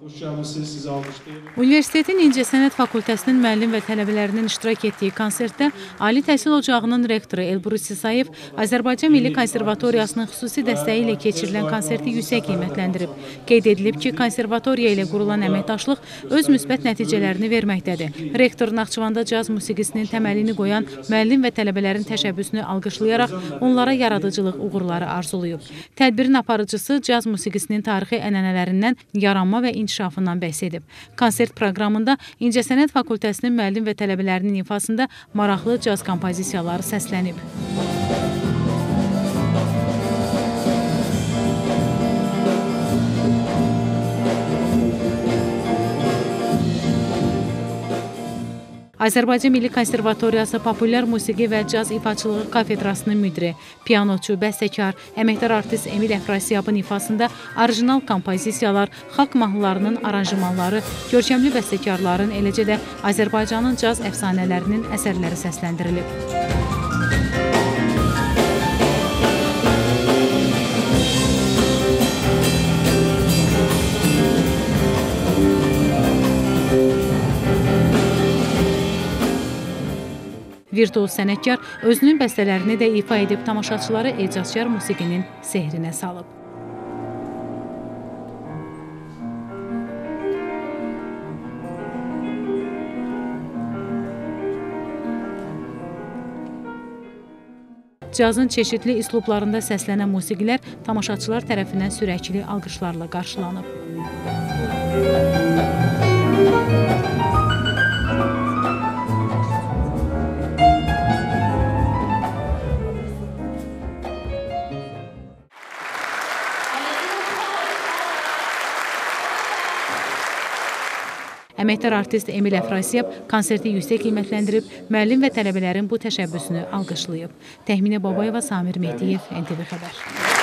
Xoş gəlmisiniz, sizi alqışlayırıq. Universitetin İncəsənət Fakültəsinin müəllim və tələbələrinin iştirak etdiyi konsertdə Ali Təhsil Ocağının rektoru Elbrus İsayev Azərbaycan Milli Konservatoriyasının xüsusi dəstəyi ilə keçirilən konserti yüksək qiymətləndirib. Qeyd edilib ki, konservatoriya ilə qurulan əməkdaşlıq öz müsbət nəticələrini verməkdədir. Rektor Naxçıvanda caz musiqisinin təməlini qoyan müəllim və tələbələrin təşəbbüsünü alqışlayaraq onlara yaradıcılıq uğurları arzulayıb. Tədbirin aparıcısı caz musiqisinin tarixi ənənələrindən yaranma və inkişafından bəhs edib. Konsert proqramında İncəsənət Fakültəsinin müəllim və tələbələrinin ifasında maraqlı caz kompozisiyaları səslənib. Azərbaycan Milli Konservatoriyası Populyar Musiqi və Caz İfaçılığı Kafedrasının müdiri, pianoçu, bəstəkar, əməkdar artist Emil Əfrasiyabın ifasında orijinal kompozisiyalar, xalq mahnılarının aranjmanları, görkəmli bəstəkarların, eləcə də Azərbaycanın caz əfsanələrinin əsərləri səsləndirilib. Virtuoz sənətkar özünün bəstələrini də ifa edib tamaşaçıları ecazkar musiqinin sehrinə salıb. Cazın çeşidli üslublarında səslənən musiqilər tamaşaçılar tərəfindən sürəkli alqışlarla qarşılanıb. Əməkdar artist Emil Əfrasiyab konserti yüksək qiymətləndirib, müəllim və tələbələrin bu təşəbbüsünü alqışlayıb. Təxminə Babayeva, Samir Mehdiyev, NTV Xəbər.